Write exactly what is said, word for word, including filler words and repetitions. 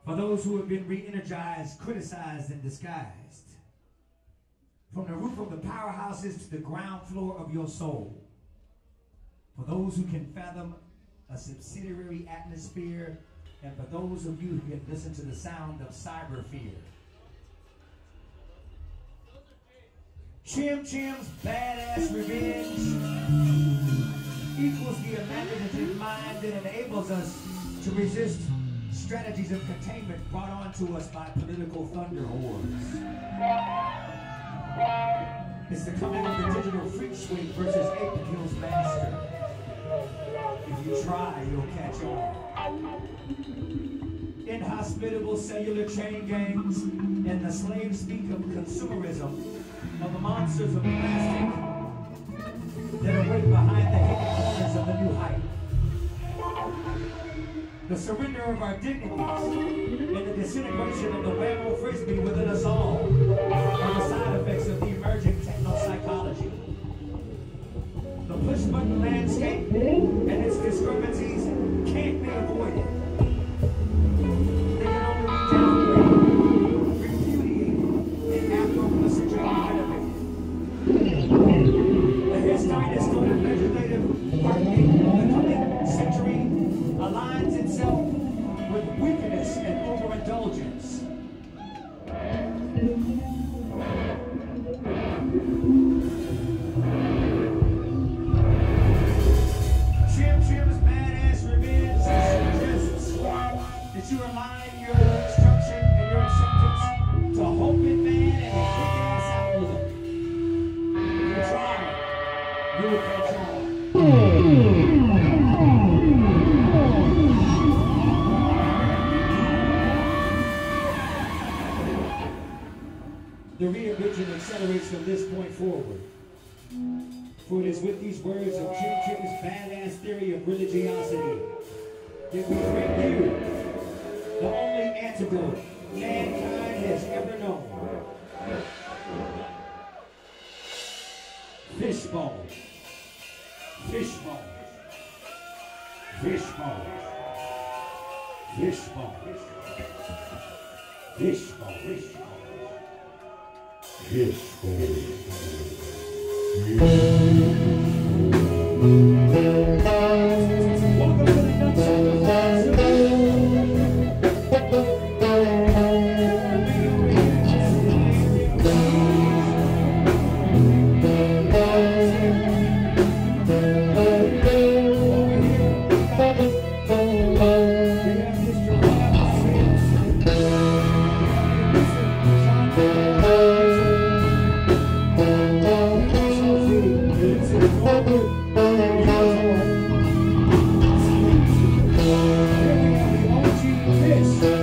For those who have been re-energized, criticized, and disguised. From the roof of the powerhouses to the ground floor of your soul. For those who can fathom a subsidiary atmosphere, and for those of you who can listen to the sound of cyber fear. Chim Chim's Badass Revenge equals the imaginative mind that enables us to resist strategies of containment brought on to us by political thunder hordes. It's the coming of the digital freak swing versus ape kills master. If you try, you'll catch on. Inhospitable cellular chain gangs and the slave speak of consumerism of the monsters of plastic that await behind the hidden corners of the new hype. The surrender of our dignities and the disintegration of the whammo frisbee within us all are the side effects of the emerging techno-psychology. The push-button landscape and its discrepancies can't be avoided. They can only be downgraded, repudiated, and afro-placentrally renovated. The history distorted legislative heartbeat of the coming century aligns itself with weakness and overindulgence. Chim Chim's Badass Revenge suggests that you align your instruction and your acceptance to Hope It Man and a kick-ass algorithm. If you try, you will catch on. The re-eviction accelerates from this point forward. For it is with these words of Chim Chim's badass theory of religiosity that we bring you the only antidote mankind has ever known. Fishbones. Fishbones. Fishbones. Fishbones. Fishbones. Welcome to the This